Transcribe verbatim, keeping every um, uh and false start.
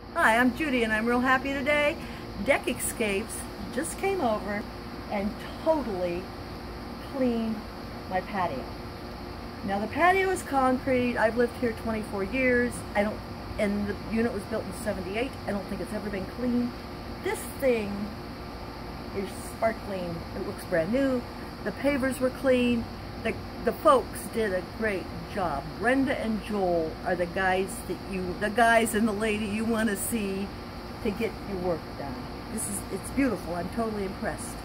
Hi, I'm Judy and I'm real happy today. Deck Escapes just came over and totally cleaned my patio. Now the patio is concrete. I've lived here twenty-four years. I don't, and the unit was built in seventy-eight. I don't think it's ever been cleaned. This thing is sparkling. It looks brand new. The pavers were clean. The, the folks did a great job. Brenda and Joel are the guys that you, the guys and the lady you want to see to get your work done. This is, it's beautiful. I'm totally impressed.